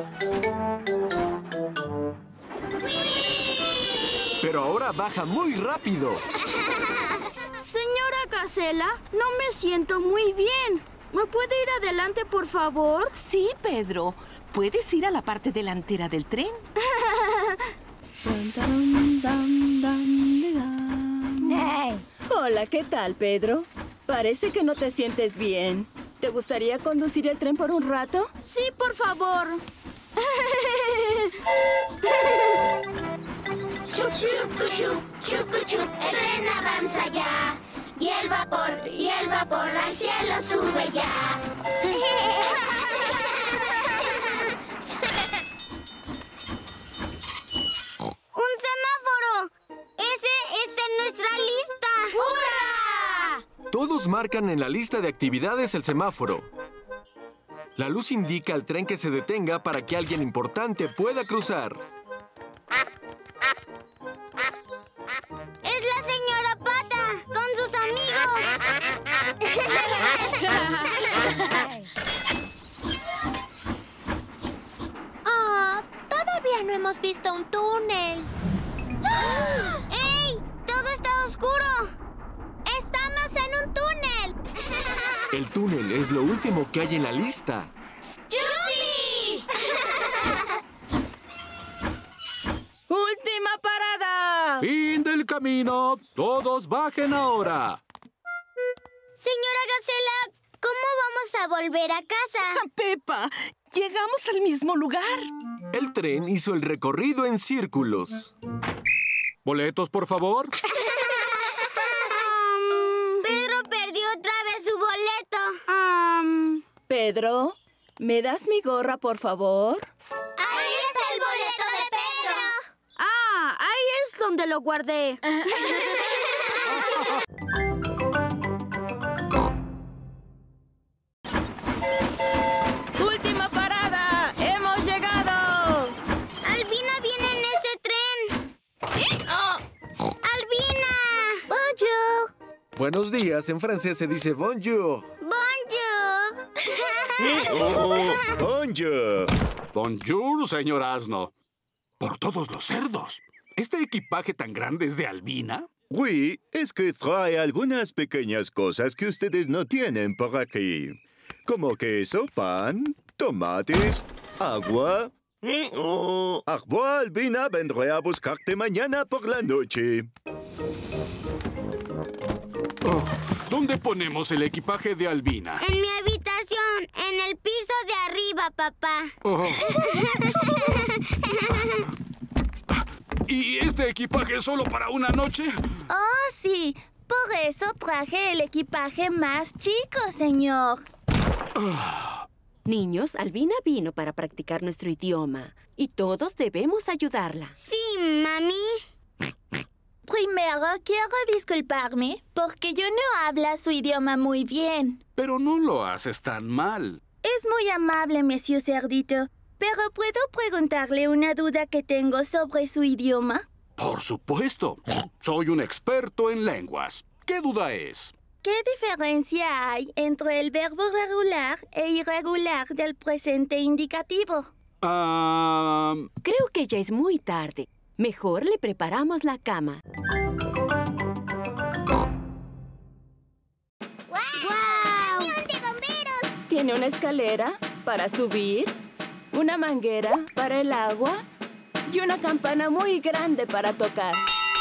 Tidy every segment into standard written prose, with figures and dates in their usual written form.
Pero ahora baja muy rápido. Señora Gacela, no me siento muy bien. ¿Me puede ir adelante, por favor? Sí, Pedro. ¿Puedes ir a la parte delantera del tren? Hola, ¿qué tal, Pedro? Parece que no te sientes bien. ¿Te gustaría conducir el tren por un rato? Sí, por favor. Chup, chup, chup, chup, el tren avanza ya. Y el vapor al cielo sube ya. ¡Un semáforo! ¡Ese está en nuestra lista! ¡Hurra! Todos marcan en la lista de actividades el semáforo. La luz indica al tren que se detenga para que alguien importante pueda cruzar. ¡Es la señora Pata con sus amigos! ¡Oh! Todavía no hemos visto un túnel. ¡Ey! ¡Todo está oscuro! ¡Estamos en un túnel! El túnel es lo último que hay en la lista. ¡Yupi! ¡Última parada! ¡Fin del camino! ¡Todos bajen ahora! Señora Gacela, ¿cómo vamos a volver a casa? Pepa, llegamos al mismo lugar. El tren hizo el recorrido en círculos. ¿Boletos, por favor? Pedro perdió otra vez su boleto. Pedro, ¿me das mi gorra, por favor? ¡Ahí está el boleto de Pedro! Ah, ahí es donde lo guardé. ¡Última parada! ¡Hemos llegado! ¡Albina viene en ese tren! ¡Albina! ¡Bonjour! Buenos días, en francés se dice bonjour. ¡Bonjour! Bonjour. Bonjour, señor asno. Por todos los cerdos. ¿Este equipaje tan grande es de Albina? Oui, es que trae algunas pequeñas cosas que ustedes no tienen por aquí. Como queso, pan, tomates, agua. Agua, Albina, vendré a buscarte mañana por la noche. Oh, ¿dónde ponemos el equipaje de Albina? En mi habitación, en el piso de arriba, papá. Oh. ¿Y este equipaje es solo para una noche? Oh, sí. Por eso traje el equipaje más chico, señor. Niños, Albina vino para practicar nuestro idioma y todos debemos ayudarla. Sí, mami. Primero quiero disculparme porque yo no hablo su idioma muy bien. Pero no lo haces tan mal. Es muy amable, Monsieur Cerdito, pero ¿puedo preguntarle una duda que tengo sobre su idioma? Por supuesto. Soy un experto en lenguas. ¿Qué duda es? ¿Qué diferencia hay entre el verbo regular e irregular del presente indicativo? Creo que ya es muy tarde. Mejor le preparamos la cama. ¡Guau! ¡Camión de bomberos! Tiene una escalera para subir, una manguera para el agua y una campana muy grande para tocar.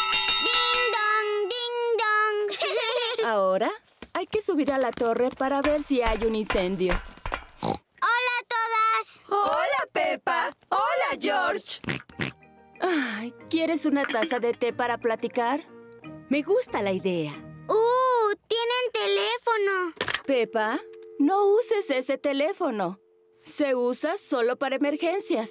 ¡Ding dong! ¡Ding dong! Ahora hay que subir a la torre para ver si hay un incendio. ¡Hola a todas! Hola, Pepa. Hola, George. Ay, ¿quieres una taza de té para platicar? Me gusta la idea. ¡Tienen teléfono! Pepa, no uses ese teléfono. Se usa solo para emergencias.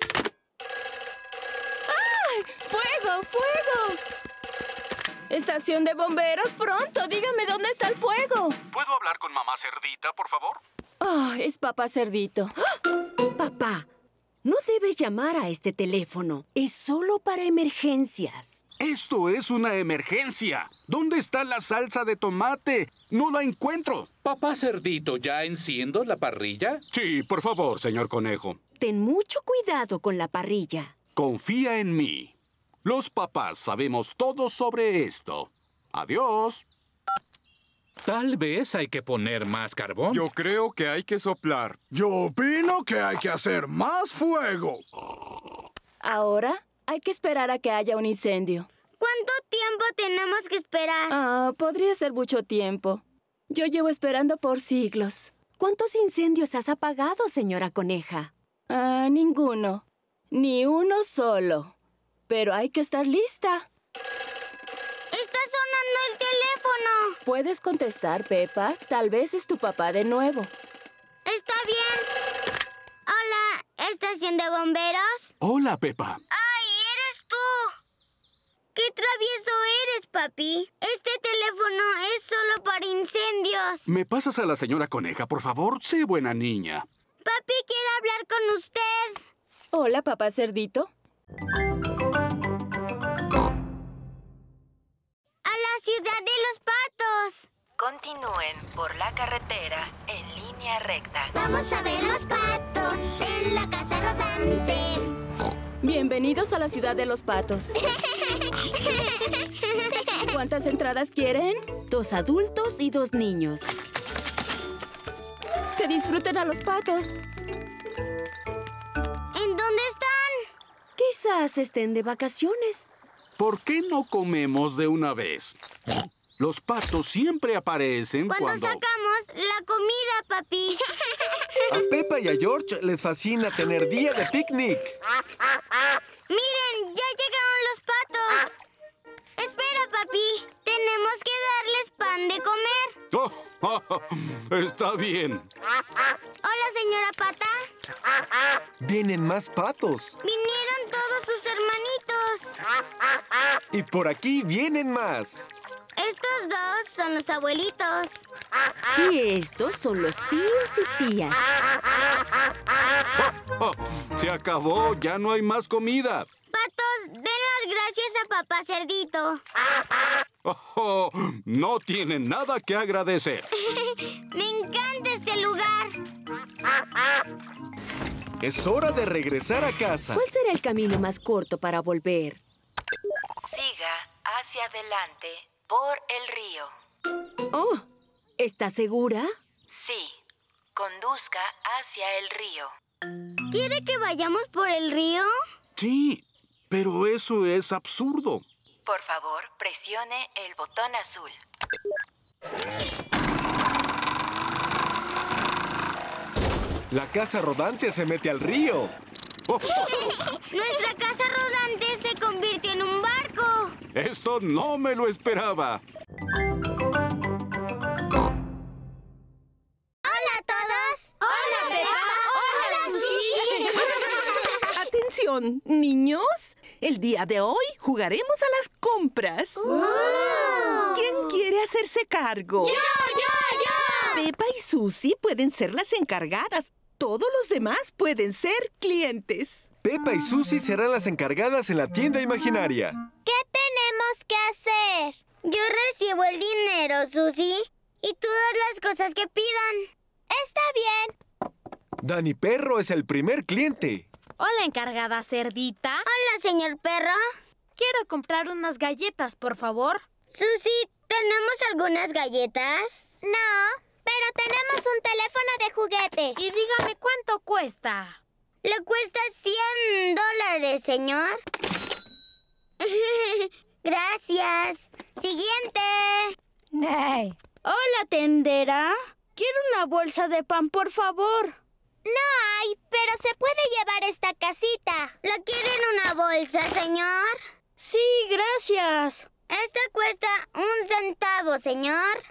¡Ay! ¡Fuego! ¡Fuego! ¡Estación de bomberos, pronto! Dígame dónde está el fuego. ¿Puedo hablar con mamá Cerdita, por favor? Oh, es papá Cerdito. Papá, no debes llamar a este teléfono. Es solo para emergencias. Esto es una emergencia. ¿Dónde está la salsa de tomate? No la encuentro. Papá Cerdito, ¿ya enciendo la parrilla? Sí, por favor, señor Conejo. ten mucho cuidado con la parrilla. Confía en mí. Los papás sabemos todo sobre esto. Adiós. Tal vez hay que poner más carbón. Yo creo que hay que soplar. Yo opino que hay que hacer más fuego. Ahora hay que esperar a que haya un incendio. ¿Cuánto tiempo tenemos que esperar? Podría ser mucho tiempo. Yo llevo esperando por siglos. ¿Cuántos incendios has apagado, señora Coneja? Ninguno. Ni uno solo. Pero hay que estar lista. ¡Está sonando el teléfono! ¿Puedes contestar, Peppa? Tal vez es tu papá de nuevo. Está bien. Hola, ¿estación de bomberos? Hola, Peppa. ¡Ay, eres tú! ¡Qué travieso eres, papi! Este teléfono es solo para incendios. ¿Me pasas a la señora Coneja, por favor? Sé buena niña. Papi quiere hablar con usted. Hola, papá cerdito. ¡A la ciudad de los patos! Continúen por la carretera en línea recta. Vamos a ver los patos en la casa rodante. Bienvenidos a la ciudad de los patos. ¿Cuántas entradas quieren? 2 adultos y 2 niños. Que disfruten a los patos. ¿En dónde están? Quizás estén de vacaciones. ¿Por qué no comemos de una vez? Los patos siempre aparecen cuando sacamos la comida, papi. A Peppa y a George les fascina tener día de picnic. ¡Miren! ¡Ya llegaron los patos! Espera, papi. Tenemos que darles pan de comer. Está bien. Hola, señora Pata. Vienen más patos. Vinieron todos sus hermanitos. Y por aquí vienen más. Estos dos son los abuelitos. Y estos son los tíos y tías. Se acabó, ya no hay más comida. Patos, den las gracias a papá cerdito. No tienen nada que agradecer. Me encanta este lugar. Es hora de regresar a casa. ¿Cuál será el camino más corto para volver? Siga hacia adelante por el río. Oh, ¿estás segura? Sí, conduzca hacia el río. ¿Quiere que vayamos por el río? Sí, pero eso es absurdo. Por favor, presione el botón azul. La casa rodante se mete al río. Nuestra casa rodante se convirtió en un barco. Esto no me lo esperaba. ¡Hola a todos! ¡Hola, Peppa! ¡Hola, Sushi! Atención, niños. El día de hoy jugaremos a las compras. ¿Quién quiere hacerse cargo? ¡Yo! Peppa y Susie pueden ser las encargadas. Todos los demás pueden ser clientes. Peppa y Susie serán las encargadas en la tienda imaginaria. ¿Qué tenemos que hacer? Yo recibo el dinero, Susie, y todas las cosas que pidan. Está bien. Dani Perro es el primer cliente. Hola, encargada cerdita. Hola, señor perro. Quiero comprar unas galletas, por favor. Susie, ¿tenemos algunas galletas? No, pero tenemos un teléfono de juguete. Y dígame cuánto cuesta. Le cuesta $100, señor. Gracias. Siguiente. Hey. Hola, tendera. Quiero una bolsa de pan, por favor. No hay, pero se puede llevar esta casita. ¿La quiere en una bolsa, señor? Sí, gracias. Esta cuesta 1 centavo, señor.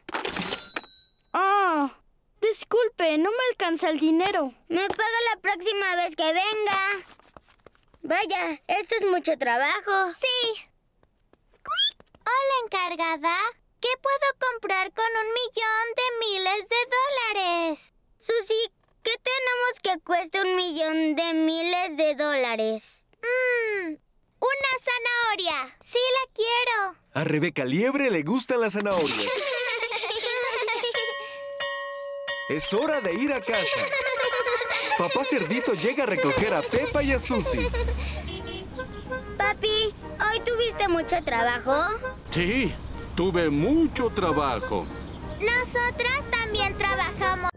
Disculpe, no me alcanza el dinero. Me paga la próxima vez que venga. Vaya, esto es mucho trabajo. Sí. Hola, encargada. ¿Qué puedo comprar con $1.000.000 de dólares? Susie, ¿qué tenemos que cueste $1.000.000 de dólares? Una zanahoria. Sí, la quiero. A Rebeca Liebre le gustan las zanahorias. Es hora de ir a casa. Papá Cerdito llega a recoger a Peppa y a Susie. Papi, ¿hoy tuviste mucho trabajo? Sí, tuve mucho trabajo. Nosotras también trabajamos.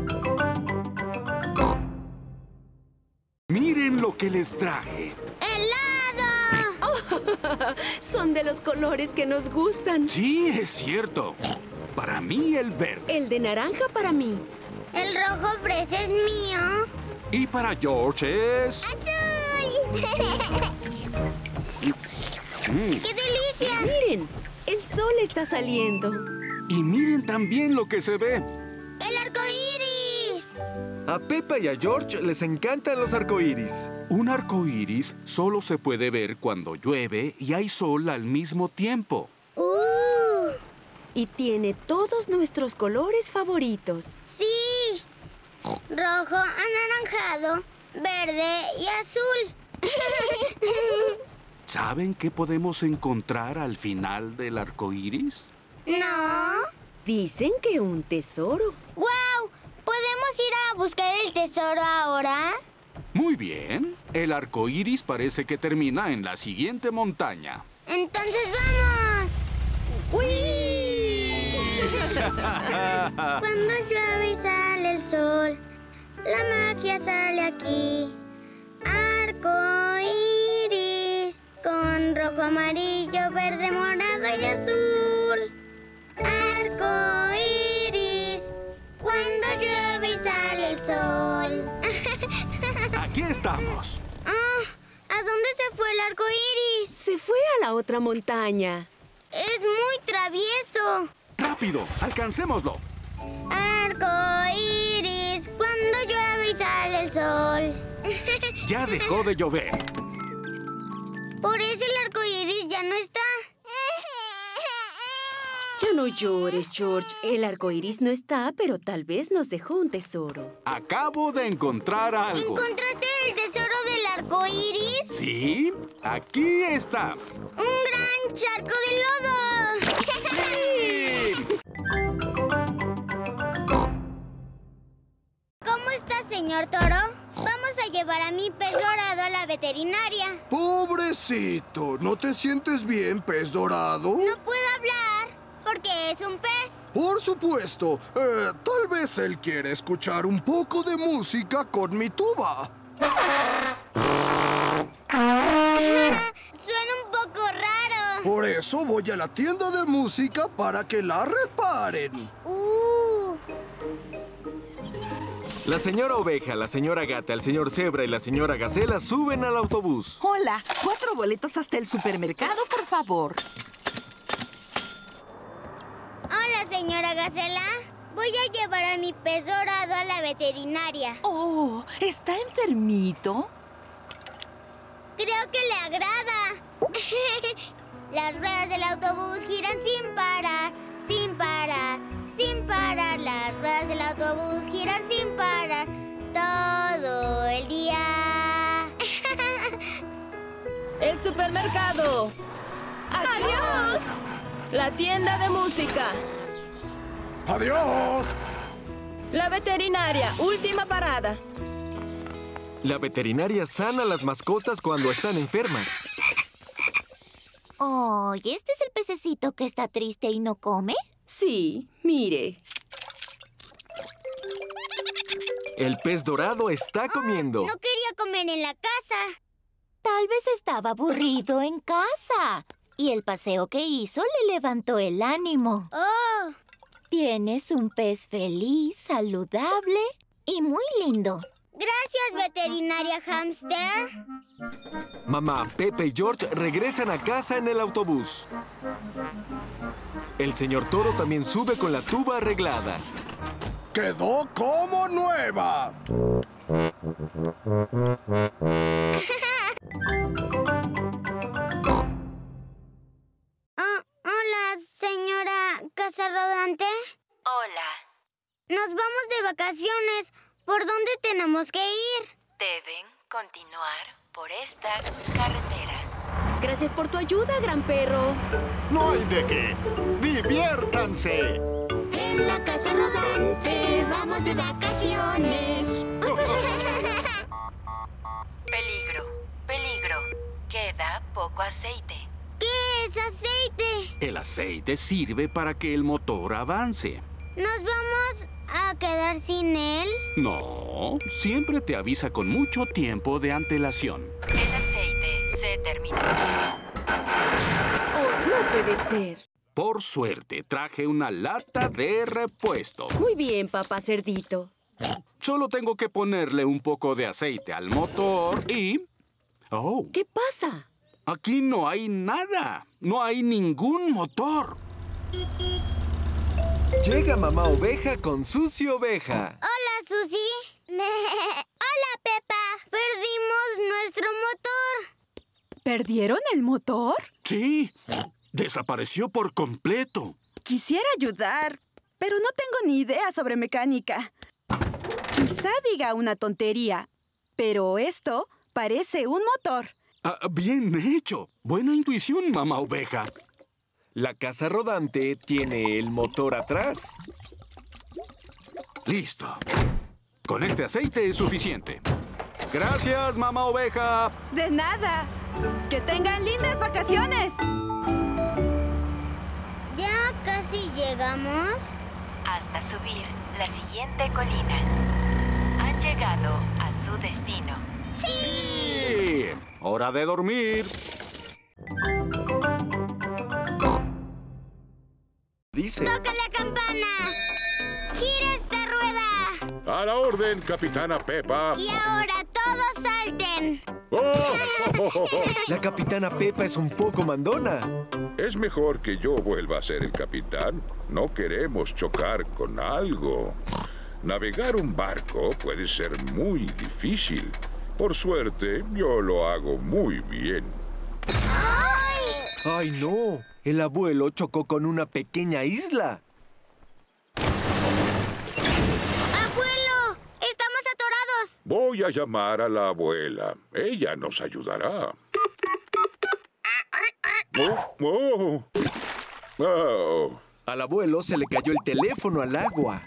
Miren lo que les traje. ¡Helado! Oh, son de los colores que nos gustan. Sí, es cierto. Para mí el verde. El de naranja para mí. El rojo fresa es mío. Y para George es... ¡Azul! ¡Qué delicia! Miren, el sol está saliendo. Y miren también lo que se ve. ¡El arco iris! A Peppa y a George les encantan los arcoíris. Un arco iris solo se puede ver cuando llueve y hay sol al mismo tiempo. Y tiene todos nuestros colores favoritos. ¡Sí! Rojo, anaranjado, verde y azul. ¿Saben qué podemos encontrar al final del arco iris? No. Dicen que un tesoro. ¡Guau! ¿Podemos ir a buscar el tesoro ahora? Muy bien. El arco iris parece que termina en la siguiente montaña. ¡Entonces vamos! ¡Uy! Cuando llueve y sale el sol, la magia sale aquí. Arco iris con rojo, amarillo, verde, morado y azul. Arco iris cuando llueve y sale el sol. Aquí estamos. ¿A dónde se fue el arco iris? Se fue a la otra montaña. Es muy travieso. ¡Rápido! ¡Alcancémoslo! Arco iris cuando llueve y sale el sol. Ya dejó de llover. Por eso el arco iris ya no está. Ya no llores, George. El arco iris no está, pero tal vez nos dejó un tesoro. Acabo de encontrar algo. ¿Encontraste el tesoro del arco iris? Sí, aquí está. ¡Un gran charco de lodo! ¡Sí! ¿Cómo está, señor Toro? Vamos a llevar a mi pez dorado a la veterinaria. Pobrecito, ¿no te sientes bien, pez dorado? No puedo hablar porque es un pez. Por supuesto. Tal vez él quiere escuchar un poco de música con mi tuba. Suena un poco raro. Por eso voy a la tienda de música para que la reparen. La señora Oveja, la señora Gata, el señor Cebra y la señora Gacela suben al autobús. Hola, 4 boletos hasta el supermercado, por favor. Hola, señora Gacela. Voy a llevar a mi pez dorado a la veterinaria. Oh, ¿está enfermito? Creo que le agrada. Las ruedas del autobús giran sin parar, sin parar, sin parar. Las ruedas del autobús giran sin parar todo el día. ¡El supermercado! ¡Adiós! La tienda de música. ¡Adiós! La veterinaria, última parada. La veterinaria sana a las mascotas cuando están enfermas. Oh, ¿y este es el pececito que está triste y no come? Sí, mire. El pez dorado está comiendo. No quería comer en la casa. Tal vez estaba aburrido en casa. Y el paseo que hizo le levantó el ánimo. ¡Oh! Tienes un pez feliz, saludable y muy lindo. Gracias, veterinaria hámster. Mamá, Pepe y George regresan a casa en el autobús. El señor Toro también sube con la tuba arreglada. ¡Quedó como nueva! Hola, señora Casa Rodante. Hola. Nos vamos de vacaciones. ¿Por dónde tenemos que ir? Deben continuar por esta carretera. Gracias por tu ayuda, gran perro. No hay de qué. ¡Diviértanse! En la Casa Rodante vamos de vacaciones. poco aceite. ¿Qué es aceite? El aceite sirve para que el motor avance. ¿Nos vamos a quedar sin él? No, siempre te avisa con mucho tiempo de antelación. El aceite se terminó. Oh, no puede ser. Por suerte, traje una lata de repuesto. Muy bien, papá cerdito. Solo tengo que ponerle un poco de aceite al motor y... ¡Oh! ¿Qué pasa? Aquí no hay nada. No hay ningún motor. Llega Mamá Oveja con Susi Oveja. Hola, Susi. Hola, Pepa. Perdimos nuestro motor. ¿Perdieron el motor? Sí, desapareció por completo. Quisiera ayudar, pero no tengo ni idea sobre mecánica. Quizá diga una tontería, pero esto parece un motor. Bien hecho. Buena intuición, Mamá Oveja. La casa rodante tiene el motor atrás. Listo. Con este aceite es suficiente. Gracias, Mamá Oveja. De nada. ¡Que tengan lindas vacaciones! ¿Ya casi llegamos? Hasta subir la siguiente colina. Han llegado a su destino. ¡Sí! ¡Hora de dormir! Dice... ¡Toca la campana! ¡Gira esta rueda! ¡A la orden, Capitana Pepa! Y ahora todos salten. ¡Oh! La Capitana Pepa es un poco mandona. Es mejor que yo vuelva a ser el capitán. No queremos chocar con algo. Navegar un barco puede ser muy difícil. Por suerte, yo lo hago muy bien. ¡Ay, no! El abuelo chocó con una pequeña isla. ¡Abuelo! ¡Estamos atorados! Voy a llamar a la abuela. Ella nos ayudará. ¡Oh! ¡Oh! ¡Oh! Al abuelo se le cayó el teléfono al agua.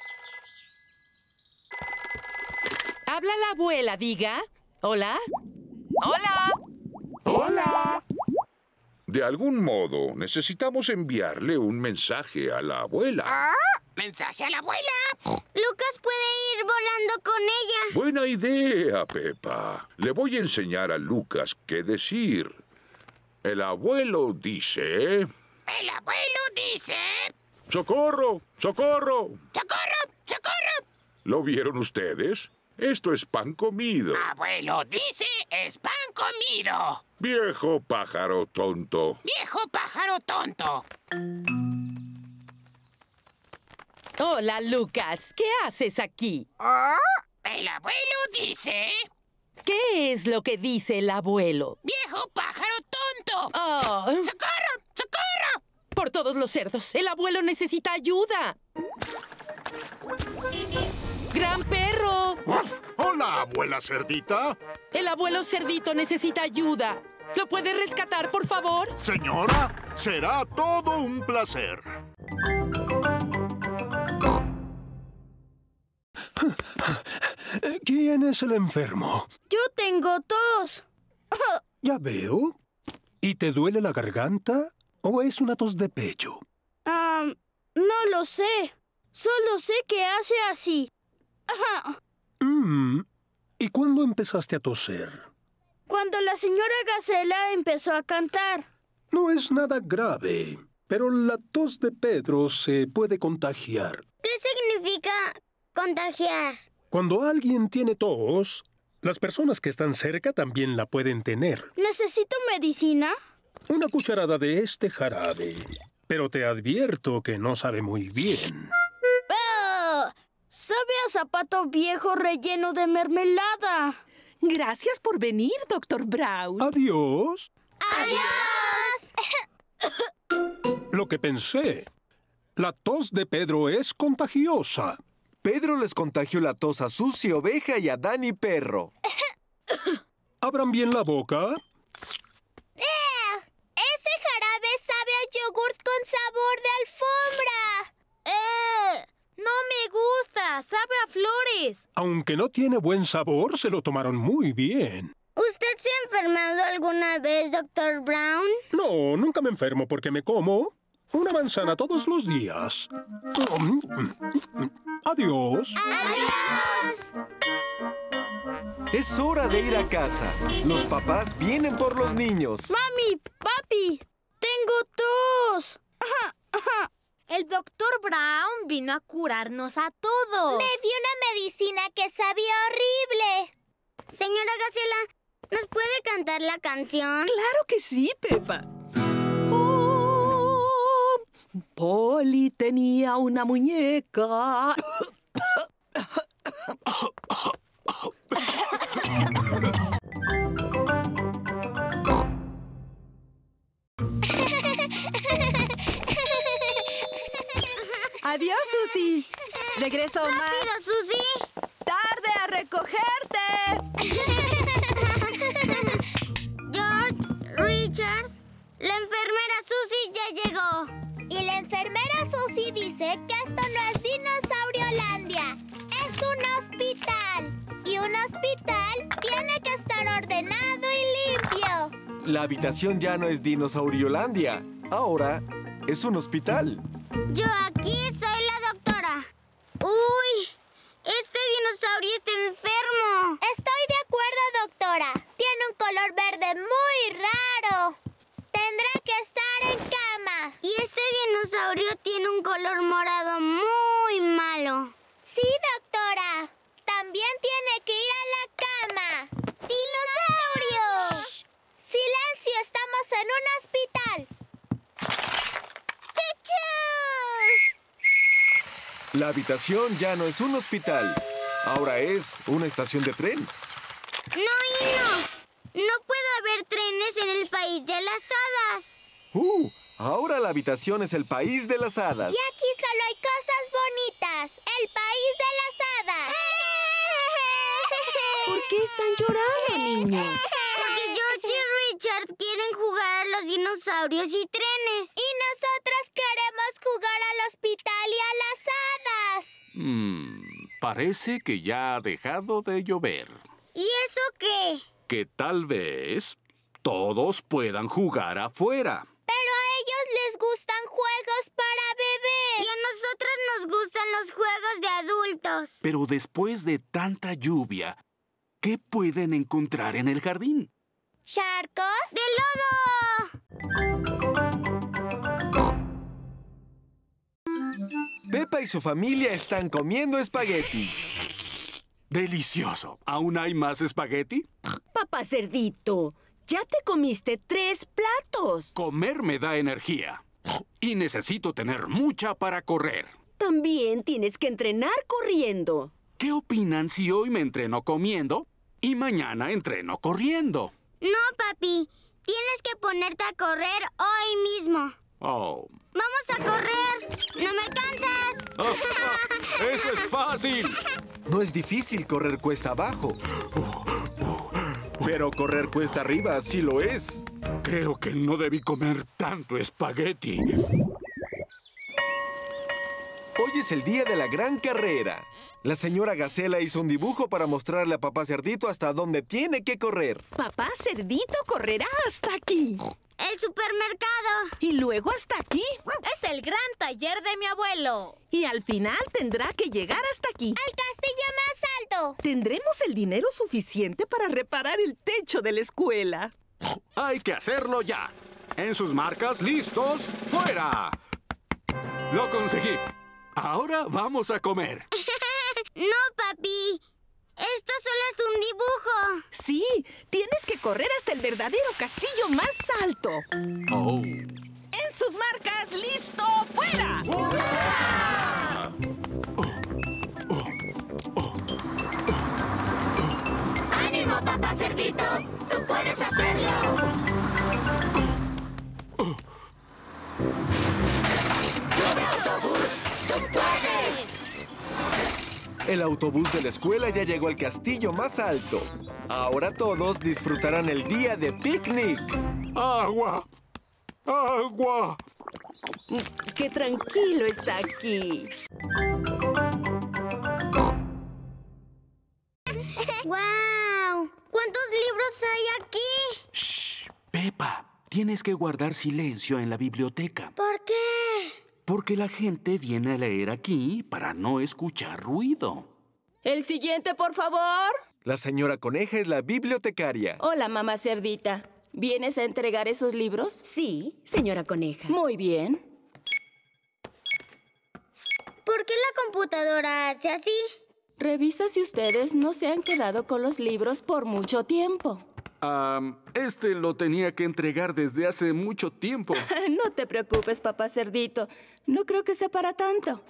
Habla la abuela, diga. ¿Hola? ¡Hola! ¡Hola! De algún modo, necesitamos enviarle un mensaje a la abuela. ¿Mensaje a la abuela? Lucas puede ir volando con ella. Buena idea, Pepa. Le voy a enseñar a Lucas qué decir. El abuelo dice... El abuelo dice... ¡Socorro! ¡Socorro! ¡Socorro! ¡Socorro! ¿Lo vieron ustedes? Esto es pan comido. Abuelo dice, es pan comido. Viejo pájaro tonto. Viejo pájaro tonto. Hola, Lucas. ¿Qué haces aquí? El abuelo dice... ¿Qué es lo que dice el abuelo? ¡Viejo pájaro tonto! Oh. ¡Socorro! ¡Socorro! Por todos los cerdos, el abuelo necesita ayuda. ¡Gran perro! Hola, abuela cerdita. El abuelo cerdito necesita ayuda. ¿Lo puede rescatar, por favor? Señora, será todo un placer. ¿Quién es el enfermo? Yo tengo tos. Ya veo. ¿Y te duele la garganta o es una tos de pecho? No lo sé. Solo sé que hace así. ¿Y cuándo empezaste a toser? Cuando la señora Gacela empezó a cantar. No es nada grave, pero la tos de Pedro se puede contagiar. ¿Qué significa contagiar? Cuando alguien tiene tos, las personas que están cerca también la pueden tener. ¿Necesito medicina? Una cucharada de este jarabe. Pero te advierto que no sabe muy bien. ¡Oh! Sabe a zapato viejo relleno de mermelada. Gracias por venir, Dr. Brown. Adiós. ¡Adiós! Lo que pensé. La tos de Pedro es contagiosa. Pedro les contagió la tos a Susi Oveja y a Dani Perro. Abran bien la boca. ¡Ese jarabe sabe a yogurt con sabor de alfombra! ¡No me gusta! ¡Sabe a flores! Aunque no tiene buen sabor, se lo tomaron muy bien. ¿Usted se ha enfermado alguna vez, Dr. Brown? No, nunca me enfermo porque me como una manzana todos los días. Adiós. ¡Adiós! Es hora de ir a casa. Los papás vienen por los niños. Mami, papi, tengo tos. El Dr. Brown vino a curarnos a todos. Me dio una medicina que sabía horrible. Señora Gacela, ¿nos puede cantar la canción? ¡Claro que sí, Pepa! Oh, Polly tenía una muñeca. Adiós, Susie. Regreso más. ¡Rápido, Susie! ¡Tarde a recogerte! George, Richard, la enfermera Susie ya llegó. Y la enfermera Susie dice que esto no es Dinosauriolandia. Es un hospital. Y un hospital tiene que estar ordenado y limpio. La habitación ya no es Dinosauriolandia. Ahora es un hospital. Yo aquí soy la doctora. ¡Uy! Este dinosaurio está enfermo. Estoy de acuerdo, doctora. Tiene un color verde muy raro. Tendrá que estar en cama. Y este dinosaurio tiene un color morado muy malo. Sí, doctora. También tiene que ir a la cama. ¡Dinosaurio! ¡Shh! ¡Silencio! Estamos en un hospital. La habitación ya no es un hospital. Ahora es una estación de tren. No, y no puede haber trenes en el país de las hadas. Ahora la habitación es el país de las hadas. Y aquí solo hay cosas bonitas. El país de las hadas. ¿Por qué están llorando, niños? Porque George y Richard quieren jugar a los dinosaurios y trenes. Y nosotros queremos jugar al hospital y a las hadas. Parece que ya ha dejado de llover. ¿Y eso qué? Que tal vez todos puedan jugar afuera. Pero a ellos les gustan juegos para bebés. Y a nosotros nos gustan los juegos de adultos. Pero después de tanta lluvia, ¿qué pueden encontrar en el jardín? ¿Charcos? ¡De lodo! Pepa y su familia están comiendo espagueti. ¡Delicioso! ¿Aún hay más espagueti? Papá Cerdito, ya te comiste 3 platos. Comer me da energía. Y necesito tener mucha para correr. También tienes que entrenar corriendo. ¿Qué opinan si hoy me entreno comiendo y mañana entreno corriendo? No, papi. Tienes que ponerte a correr hoy mismo. Oh. ¡Vamos a correr! ¡No me alcanzas! ¡Eso es fácil! No es difícil correr cuesta abajo. Pero correr cuesta arriba sí lo es. Creo que no debí comer tanto espagueti. Hoy es el día de la gran carrera. La señora Gacela hizo un dibujo para mostrarle a Papá Cerdito hasta dónde tiene que correr. Papá Cerdito correrá hasta aquí. ¡El supermercado! Y luego hasta aquí. Es el gran taller de mi abuelo. Y al final tendrá que llegar hasta aquí. ¡Al castillo más alto! Tendremos el dinero suficiente para reparar el techo de la escuela. Hay que hacerlo ya. En sus marcas, listos, ¡fuera! ¡Lo conseguí! Ahora vamos a comer. No, papi. Esto solo es un dibujo. Sí, tienes que correr hasta el verdadero castillo más alto. Oh. En sus marcas, ¡listo, fuera! ¡Ánimo, Papá Cerdito! ¡Tú puedes hacerlo! ¡Sube autobús! ¡Tú puedes! El autobús de la escuela ya llegó al castillo más alto. Ahora todos disfrutarán el día de picnic. ¡Agua! ¡Agua! ¡Qué tranquilo está aquí! ¡Guau! ¿Cuántos libros los hay aquí? Shh, Peppa, tienes que guardar silencio en la biblioteca. ¿Por qué? Porque la gente viene a leer aquí para no escuchar ruido. El siguiente, por favor. La señora Coneja es la bibliotecaria. Hola, mamá cerdita. ¿Vienes a entregar esos libros? Sí, señora Coneja. Muy bien. ¿Por qué la computadora hace así? Revisa si ustedes no se han quedado con los libros por mucho tiempo. Este lo tenía que entregar desde hace mucho tiempo. No te preocupes, papá cerdito. No creo que sea para tanto.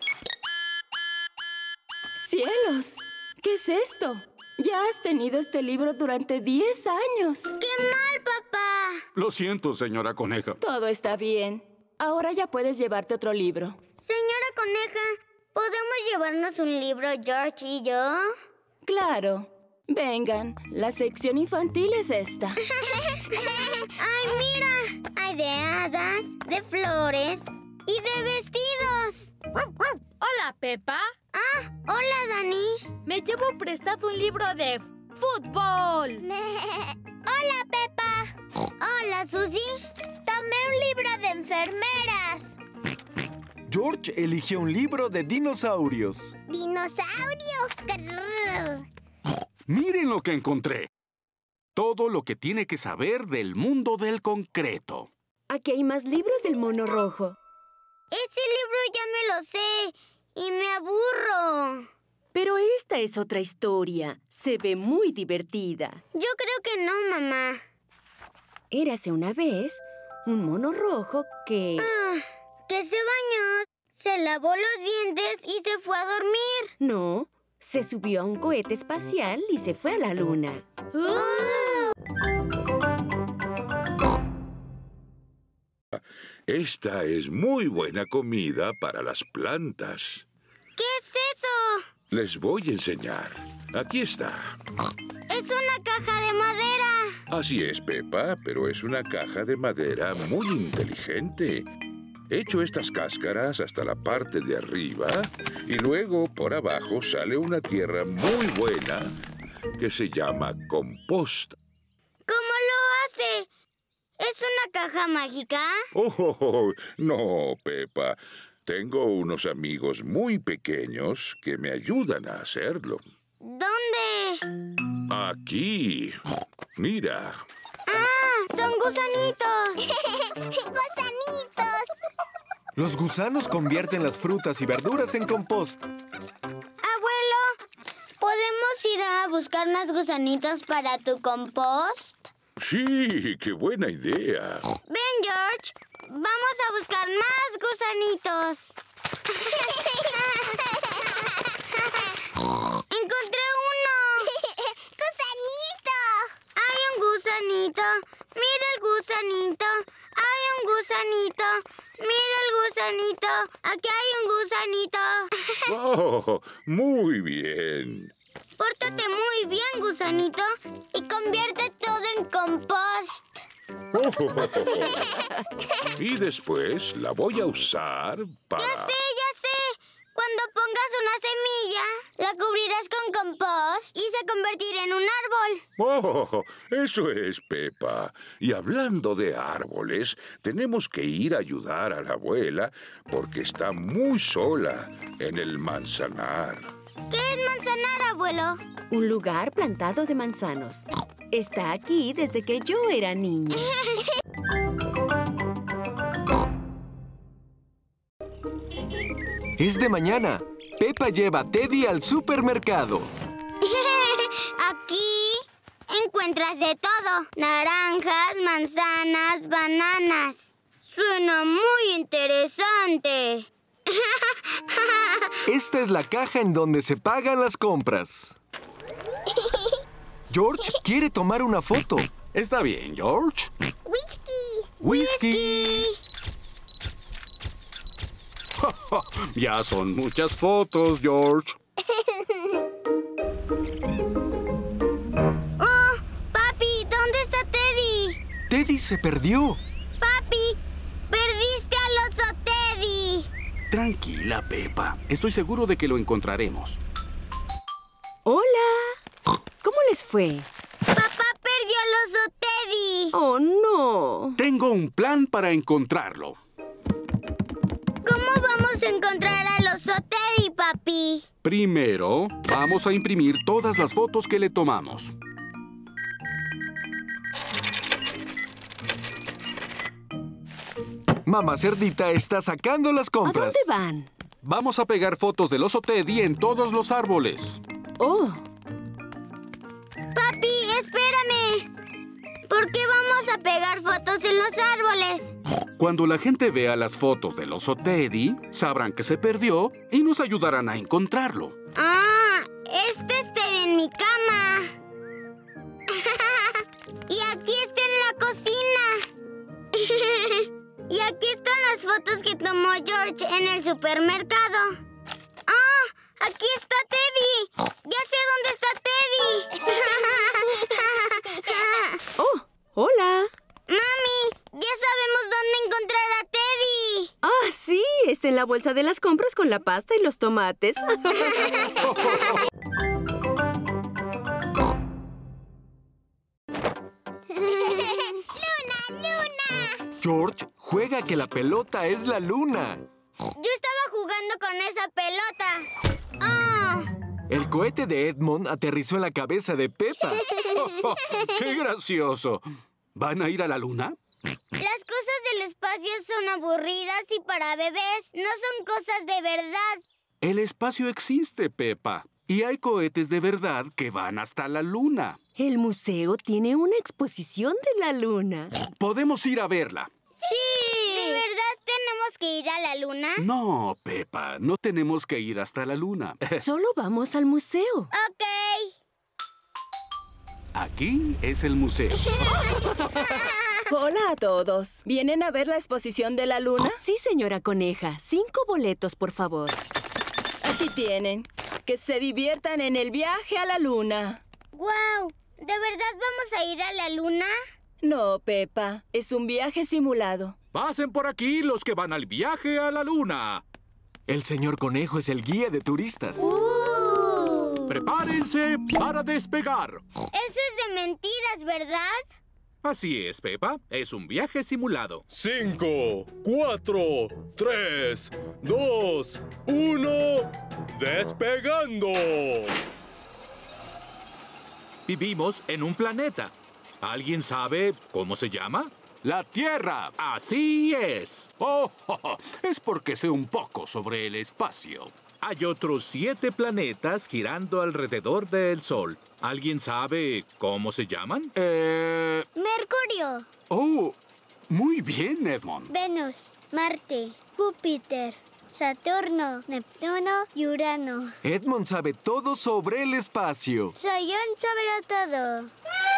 ¡Cielos! ¿Qué es esto? Ya has tenido este libro durante 10 años. ¡Qué mal, papá! Lo siento, señora Coneja. Todo está bien. Ahora ya puedes llevarte otro libro. Señora Coneja, ¿podemos llevarnos un libro, George y yo? Claro. Vengan, la sección infantil es esta. ¡Ay, mira! Hay de hadas, de flores y de vestidos. Hola, Peppa. Ah, hola, Dani. Me llevo prestado un libro de fútbol. Hola, Peppa. Hola, Susie. Tomé un libro de enfermeras. George eligió un libro de dinosaurios. ¡Dinosaurio! ¡Grrr! Miren lo que encontré. Todo lo que tiene que saber del mundo del concreto. Aquí hay más libros del mono rojo. Ese libro ya me lo sé y me aburro. Pero esta es otra historia. Se ve muy divertida. Yo creo que no, mamá. Érase una vez un mono rojo que... que se bañó, se lavó los dientes y se fue a dormir. No, se subió a un cohete espacial y se fue a la luna. Esta es muy buena comida para las plantas. ¿Qué es eso? Les voy a enseñar. Aquí está. Es una caja de madera. Así es, Peppa, pero es una caja de madera muy inteligente. He hecho estas cáscaras hasta la parte de arriba y luego por abajo sale una tierra muy buena que se llama compost. ¿Cómo lo hace? ¿Es una caja mágica? Oh, no, Peppa. Tengo unos amigos muy pequeños que me ayudan a hacerlo. ¿Dónde? Aquí. Mira. ¡Ah! ¡Son gusanitos! ¡Gusanitos! Los gusanos convierten las frutas y verduras en compost. Abuelo, ¿podemos ir a buscar más gusanitos para tu compost? Sí, qué buena idea. Ven, George. Vamos a buscar más gusanitos. ¡Encontré uno! ¡Gusanito! Hay un gusanito. Mira el gusanito. Hay un gusanito. Mira el gusanito. Aquí hay un gusanito. Oh, muy bien. Pórtate muy bien, gusanito, y convierte todo en compost. Y después la voy a usar para... Ya sé. Cuando pongas una semilla, la cubrirás con compost y se convertirá en un árbol. Oh, eso es, Peppa. Y hablando de árboles, tenemos que ir a ayudar a la abuela porque está muy sola en el manzanar. ¿Qué es manzanar, abuelo? Un lugar plantado de manzanos. Está aquí desde que yo era niña. Es de mañana. Peppa lleva a Teddy al supermercado. Aquí encuentras de todo. Naranjas, manzanas, bananas. Suena muy interesante. Esta es la caja en donde se pagan las compras. George quiere tomar una foto. Está bien, George. ¡Whisky! Ya son muchas fotos, George. Oh, papi, ¿dónde está Teddy? Teddy se perdió. Papi, perdiste al oso Teddy. Tranquila, Peppa. Estoy seguro de que lo encontraremos. ¡Hola! ¿Cómo les fue? Papá perdió al ¡Oh, no! Tengo un plan para encontrarlo. ¿Cómo vamos a encontrar al oso Teddy, papi? Primero, vamos a imprimir todas las fotos que le tomamos. Mamá Cerdita está sacando las compras. ¿A dónde van? Vamos a pegar fotos del oso Teddy en todos los árboles. ¡Oh! Papi, espérame. ¿Por qué vamos a pegar fotos en los árboles? Cuando la gente vea las fotos del oso Teddy, sabrán que se perdió y nos ayudarán a encontrarlo. Ah, este es Teddy en mi cama. Y aquí está en la cocina. Y aquí están las fotos que tomó George en el supermercado. ¡Ah! ¡Aquí está Teddy! ¡Ya sé dónde está Teddy! ¡Oh! ¡Hola! ¡Mami! ¡Ya sabemos dónde encontrar a Teddy! ¡Ah, sí! Está en la bolsa de las compras con la pasta y los tomates. George juega que la pelota es la luna. Yo estaba jugando con esa pelota. ¡Ah! El cohete de Edmond aterrizó en la cabeza de Peppa. ¡Qué gracioso! ¿Van a ir a la luna? Las cosas del espacio son aburridas y para bebés no son cosas de verdad. El espacio existe, Peppa. Y hay cohetes de verdad que van hasta la luna. El museo tiene una exposición de la luna. Podemos ir a verla. ¡Sí! ¿De verdad tenemos que ir a la luna? No, Peppa, no tenemos que ir hasta la luna. Solo vamos al museo. Ok. Aquí es el museo. Hola a todos. ¿Vienen a ver la exposición de la luna? Sí, señora Coneja. 5 boletos, por favor. Aquí tienen. Que se diviertan en el viaje a la luna. ¡Guau! ¿De verdad vamos a ir a la luna? No, Peppa. Es un viaje simulado. Pasen por aquí los que van al viaje a la luna. El señor Conejo es el guía de turistas. Prepárense para despegar. Eso es de mentiras, ¿verdad? Así es, Peppa. Es un viaje simulado. 5, 4, 3, 2, 1... ¡Despegando! Vivimos en un planeta. ¿Alguien sabe cómo se llama? ¡La Tierra! ¡Así es! ¡Oh! Es porque sé un poco sobre el espacio. Hay otros 7 planetas girando alrededor del Sol. ¿Alguien sabe cómo se llaman? Mercurio. ¡Oh! Muy bien, Edmond. Venus, Marte, Júpiter, Saturno, Neptuno y Urano. Edmond sabe todo sobre el espacio. Soy un sobre todo.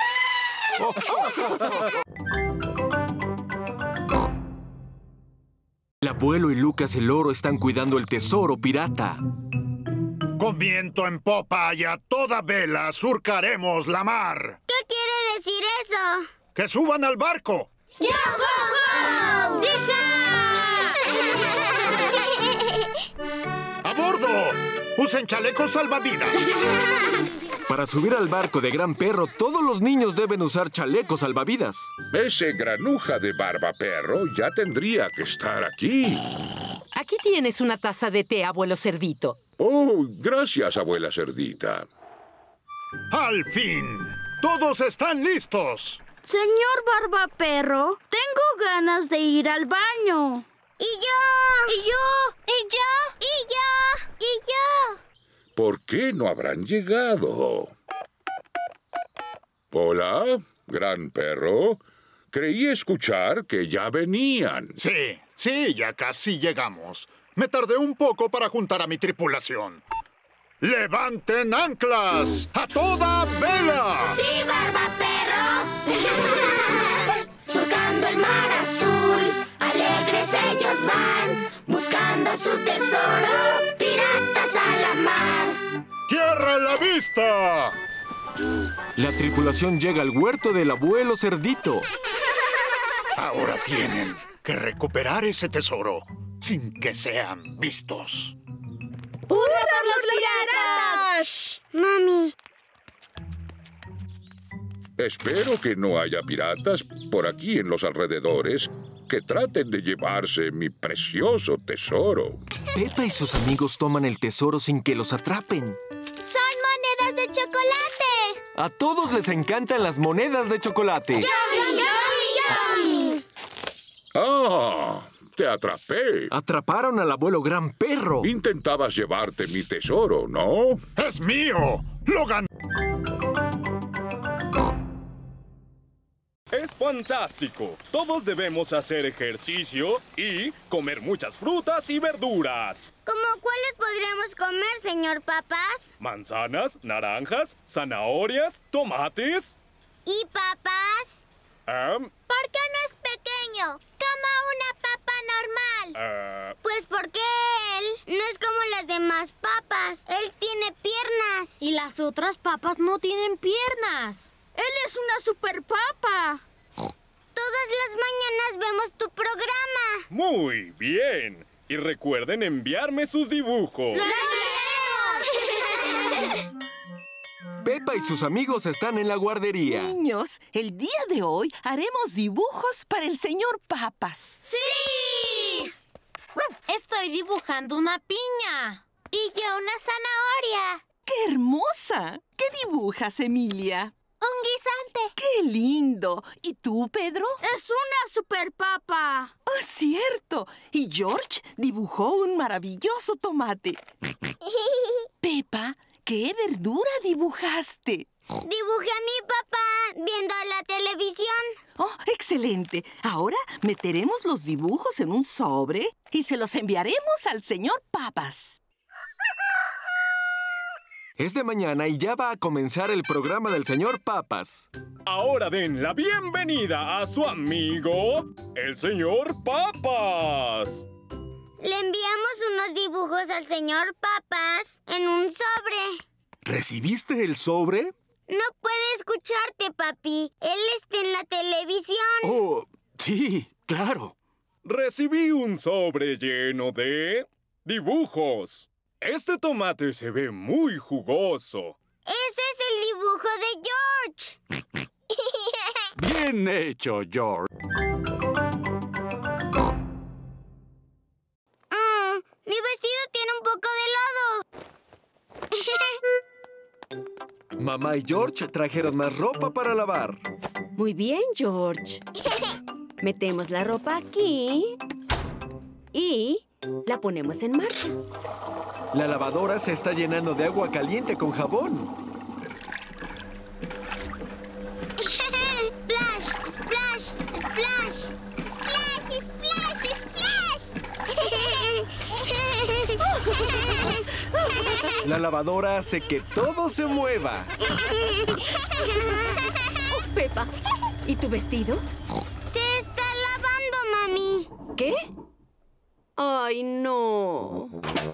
El abuelo y Lucas el Loro están cuidando el tesoro pirata. Con viento en popa y a toda vela surcaremos la mar. ¿Qué quiere decir eso? ¡Que suban al barco! ¡Yo, ho, ho! ¡A bordo! ¡Usen chalecos salvavidas! Para subir al barco de Gran Perro, todos los niños deben usar chalecos salvavidas. Ese granuja de Barba Perro ya tendría que estar aquí. Aquí tienes una taza de té, abuelo Cerdito. Oh, gracias, abuela Cerdita. ¡Al fin! ¡Todos están listos! Señor Barbaperro, tengo ganas de ir al baño. ¡Y yo! ¡Y yo! ¡Y yo! ¡Y yo! ¡Y yo! ¿Por qué no habrán llegado? Hola, gran perro. Creí escuchar que ya venían. Sí, ya casi llegamos. Me tardé un poco para juntar a mi tripulación. ¡Levanten anclas! ¡A toda vela! ¡Sí, Barbaperro! Surcando el mar azul, alegres ellos van, buscando su tesoro, piratas a la mar. ¡Tierra a la vista! La tripulación llega al huerto del abuelo Cerdito. Ahora tienen que recuperar ese tesoro sin que sean vistos. ¡Hurra por los piratas! Mami. Espero que no haya piratas por aquí en los alrededores que traten de llevarse mi precioso tesoro. Pepa y sus amigos toman el tesoro sin que los atrapen. ¡Son monedas de chocolate! A todos les encantan las monedas de chocolate. ¡Yummy, yummy, yummy! ¡Ah! ¡Te atrapé! Atraparon al abuelo Gran Perro. Intentabas llevarte mi tesoro, ¿no? ¡Es mío! ¡Lo gané! Es fantástico. Todos debemos hacer ejercicio y comer muchas frutas y verduras. ¿Cómo cuáles podríamos comer, señor Papas? Manzanas, naranjas, zanahorias, tomates. ¿Y papas? ¿Por qué no es pequeño? Como una papa normal. Pues porque él no es como las demás papas. Él tiene piernas. Y las otras papas no tienen piernas. ¡Él es una super papa! Todas las mañanas vemos tu programa. Muy bien. Y recuerden enviarme sus dibujos. ¡Los leemos! Pepa y sus amigos están en la guardería. Niños, el día de hoy haremos dibujos para el señor Papas. ¡Sí! Estoy dibujando una piña. Y yo una zanahoria. ¡Qué hermosa! ¿Qué dibujas, Emilia? Un guisante. ¡Qué lindo! ¿Y tú, Pedro? ¡Es una super papa! ¡Oh, cierto! Y George dibujó un maravilloso tomate. Pepa, ¿qué verdura dibujaste? Dibujé a mi papá viendo la televisión. ¡Oh, excelente! Ahora meteremos los dibujos en un sobre y se los enviaremos al señor Papas. Es de mañana y ya va a comenzar el programa del señor Papas. Ahora den la bienvenida a su amigo, el señor Papas. Le enviamos unos dibujos al señor Papas en un sobre. ¿Recibiste el sobre? No puede escucharte, papi. Él está en la televisión. Oh, sí, claro. Recibí un sobre lleno de dibujos. Este tomate se ve muy jugoso. Ese es el dibujo de George. Bien hecho, George. Mi vestido tiene un poco de lodo. Mamá y George trajeron más ropa para lavar. Muy bien, George. Metemos la ropa aquí y la ponemos en marcha. La lavadora se está llenando de agua caliente con jabón. Splash, splash, splash. Splash, splash, splash. La lavadora hace que todo se mueva. Oh, Pepa, ¿y tu vestido? Se está lavando, mami. ¿Qué? ¡Ay, no!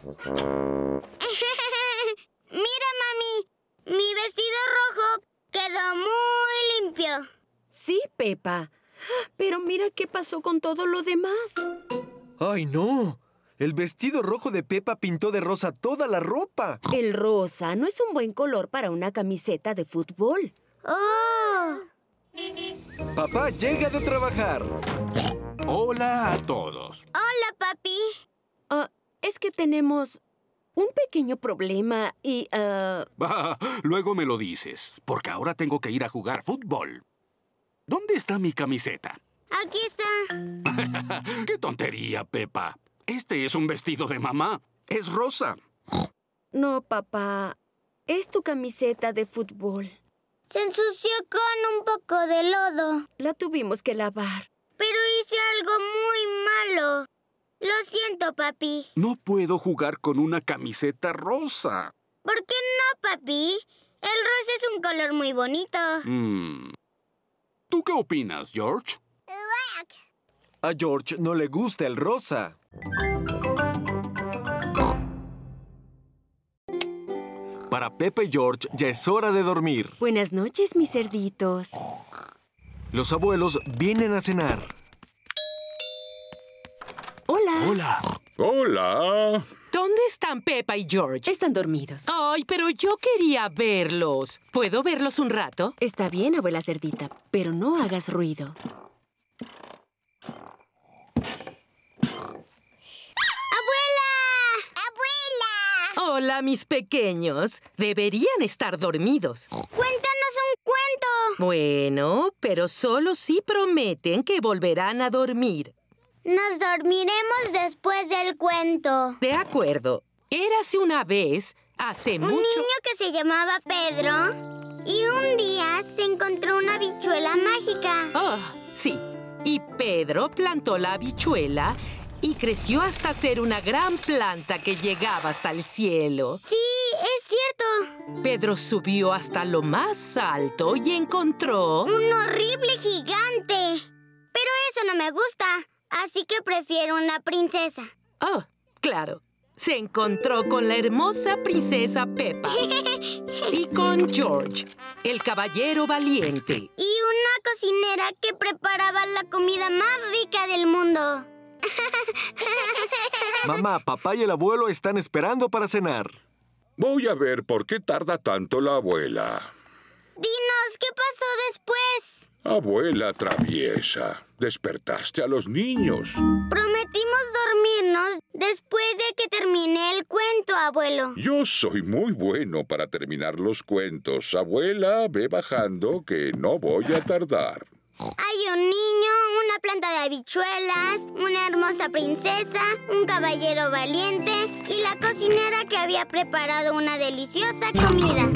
Mira, mami. Mi vestido rojo quedó muy limpio. Sí, Pepa. Pero mira qué pasó con todo lo demás. ¡Ay, no! El vestido rojo de Pepa pintó de rosa toda la ropa. El rosa no es un buen color para una camiseta de fútbol. ¡Oh! Papá llega de trabajar. Hola a todos. Hola, papi. Es que tenemos un pequeño problema y... Luego me lo dices, porque ahora tengo que ir a jugar fútbol. ¿Dónde está mi camiseta? Aquí está. ¡Qué tontería, Pepa! Este es un vestido de mamá. Es rosa. No, papá. Es tu camiseta de fútbol. Se ensució con un poco de lodo. La tuvimos que lavar. Pero hice algo muy malo. Lo siento, papi. No puedo jugar con una camiseta rosa. ¿Por qué no, papi? El rosa es un color muy bonito. ¿Tú qué opinas, George? A George no le gusta el rosa. Para Pepa y George ya es hora de dormir. Buenas noches, mis cerditos. Los abuelos vienen a cenar. Hola. Hola. ¿Dónde están Peppa y George? Están dormidos. Ay, pero yo quería verlos. ¿Puedo verlos un rato? Está bien, abuela cerdita, pero no hagas ruido. Hola, mis pequeños. Deberían estar dormidos. ¡Cuéntanos un cuento! Bueno, pero solo si prometen que volverán a dormir. Nos dormiremos después del cuento. De acuerdo. Érase una vez, hace mucho... Un niño que se llamaba Pedro y un día se encontró una habichuela mágica. Oh, sí. Y Pedro plantó la habichuela y creció hasta ser una gran planta que llegaba hasta el cielo. Sí, es cierto. Pedro subió hasta lo más alto y encontró... ¡Un horrible gigante! Pero eso no me gusta, así que prefiero una princesa. Oh, claro. Se encontró con la hermosa princesa Peppa. Y con George, el caballero valiente. Y una cocinera que preparaba la comida más rica del mundo. Mamá, papá y el abuelo están esperando para cenar. Voy a ver por qué tarda tanto la abuela. Dinos, ¿qué pasó después? Abuela traviesa, despertaste a los niños. Prometimos dormirnos después de que termine el cuento, abuelo. Yo soy muy bueno para terminar los cuentos. Abuela, ve bajando que no voy a tardar. Hay un niño, una planta de habichuelas, una hermosa princesa, un caballero valiente y la cocinera que había preparado una deliciosa comida.